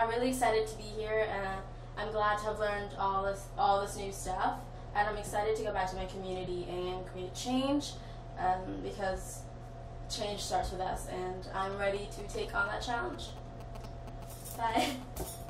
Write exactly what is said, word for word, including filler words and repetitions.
I'm really excited to be here, and I'm glad to have learned all this all this new stuff. And I'm excited to go back to my community and create change, um, because change starts with us, and I'm ready to take on that challenge. Bye.